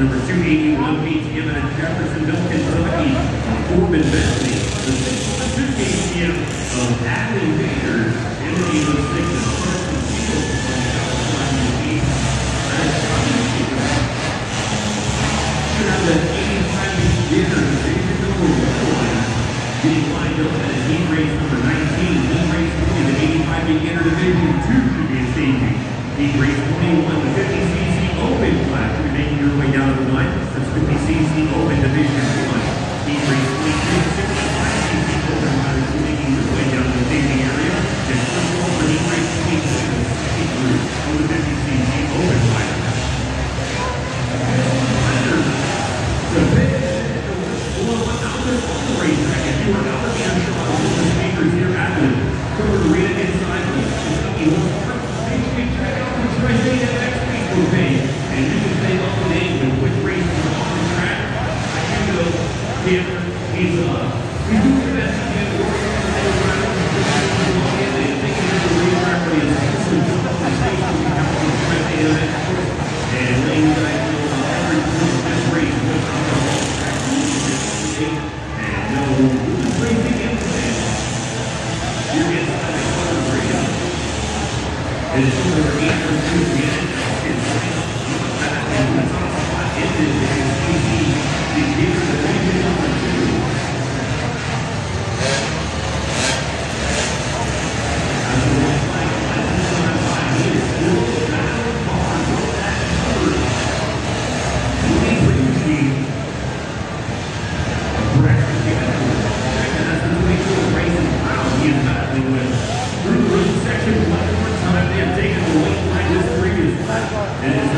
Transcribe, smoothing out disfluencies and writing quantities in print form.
number 281 BTM out of Jeffersonville, Kentucky, Corbin Bentley. The 6 KTM of Adley Bader, Anthony was 6 and Carson Fields on the outside of the east. Should have the 85 Bader, division number 1, getting lined up at heat race number 19. Heat race 20, the 85 beginner division 2 should be a staging. Heat race 21, the 50cc open class. You're making your way down to the line. That's 50cc open division 1. Heat race 22, 65cc open class. You're making your way down to the staging area. And first of all, for heat race 22, the second group of the 50cc open class. The bid below 1,000 on the racetrack. If you are out of the answer on all the speakers here at the covered arena inside the Kentucky Horse Park, make sure you check out the Tri-State FX Facebook page, and you can stay up to date with which races are on the track. I do know Tim, he's doing his best to get working on the whole round. And thinking of the racetrack for the exclusive job on the station we have on the Tri-State FX course. And letting you guys know about every this race with our whole track. And no racing incident. You're getting something on the radio. And it's over 8 or 2 again. It's back in the top spot. It is the beginner division number 2. As the white flag flies inside by, he is still battling hard for that cover. Lee Ritchie. A breakfast together. Second, that's the 24 racing round. He is battling with through the section one more time. They have taken the late line this previous lap. And